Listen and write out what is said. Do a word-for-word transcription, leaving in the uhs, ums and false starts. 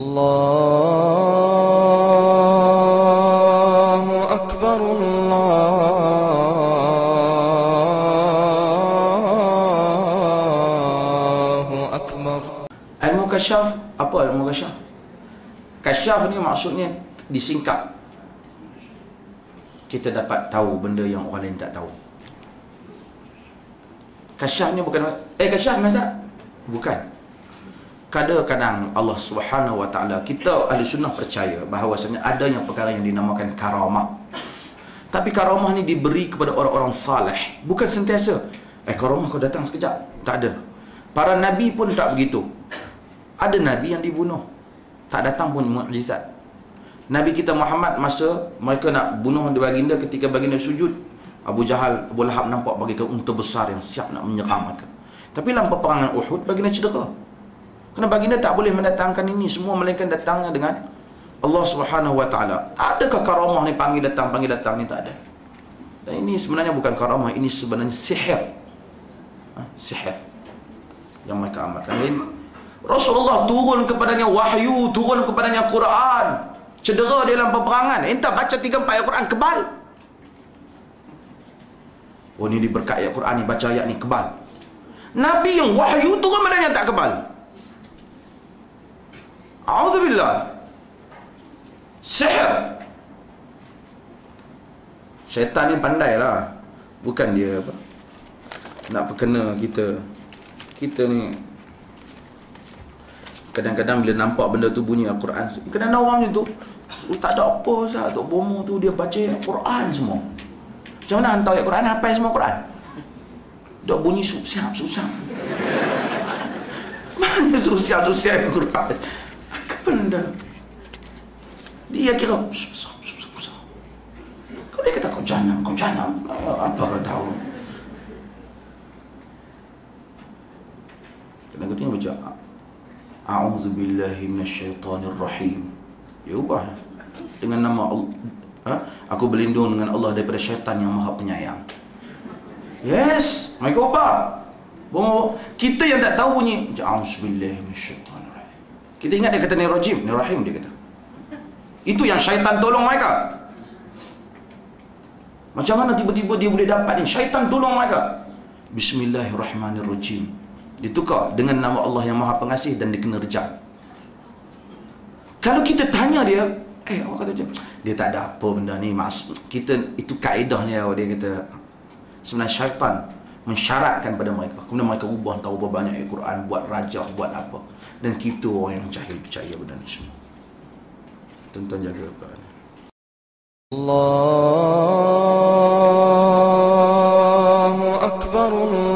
Allahu Akbar, Allahu Akbar. Ilmu kasyaf, apa ilmu kasyaf? Kasyaf ni maksudnya disingkap. Kita dapat tahu benda yang orang lain tak tahu. Kasyaf ni bukan eh kasyaf mazhab? Bukan. Kadang-kadang Allah Subhanahu Wa Taala, kita ahli sunnah percaya bahawasanya adanya perkara yang dinamakan karamah. Tapi karamah ni diberi kepada orang-orang saleh, bukan sentiasa. Eh karamah kau datang sekejap. Tak ada. Para nabi pun tak begitu. Ada nabi yang dibunuh, tak datang pun mukjizat. Nabi kita Muhammad masa mereka nak bunuh baginda, ketika baginda sujud, Abu Jahal, Abu Lahab nampak bagikan unta besar yang siap nak menyerang mereka. Tapi dalam peperangan Uhud baginda cedera. Kerana baginda tak boleh mendatangkan ini semua melainkan datangnya dengan Allah Subhanahu Wa Taala. Adakah karamah ni panggil datang panggil datang ni? Tak ada. Dan ini sebenarnya bukan karamah, ini sebenarnya sihir. Ha, sihir yang mereka amalkan. Ini Rasulullah turun kepadanya wahyu, turun kepadanya Quran. Cedera dia dalam peperangan, entah baca tiga empat ayat Quran kebal. Oh ni diberkat ayat Quran ni, baca ayat ni kebal. Nabi yang wahyu turun padanya tak kebal. A'udzubillah. Sihir. Syaitan ni pandai lah. Bukan dia apa, nak perkena kita. Kita ni kadang-kadang bila nampak benda tu bunyi Al-Quran, kadang-kadang orang macam tu, tak ada apa sah, Tok Bomo tu dia baca Al-Quran semua. Macam mana hantar ayat Quran, hafal semua Quran? Dok bunyi susah-susah. Mana susah-susah Al-Quran? Apa benda? Dia kira susah-susah. Kalau dia kata kau jangan, kau jangan, apa kau tahu? Kadang-kadang baca A'udzubillahi minasyaitonirrahim. Ya ubah dengan nama Allah. Ha? Aku berlindung dengan Allah daripada syaitan yang maha penyayang. Yes, mereka ubah. Bomo, kita yang tak tahu bunyi A'udzubillahi minasyaitonirrahim. Kita ingat dia kata ni rajim, ni rahim dia kata. Itu yang syaitan tolong mereka. Macam mana tiba-tiba dia boleh dapat ni? Syaitan tolong mereka. Bismillahirrahmanirrahim. Ditukar dengan nama Allah yang Maha Pengasih dan dikena rejam. Kalau kita tanya dia, eh orang kata macam, dia tak ada apa benda ni, maksud kita itu kaedahnya, dia kata sebenarnya syaitan mensyaratkan pada mereka, kemudian mereka ubah, tahu berapa banyak ayat Quran, buat rajah, buat apa, dan kita orang yang jahil percaya benda ni semua. Tuan-tuan jaga apa? Allahu Akbar.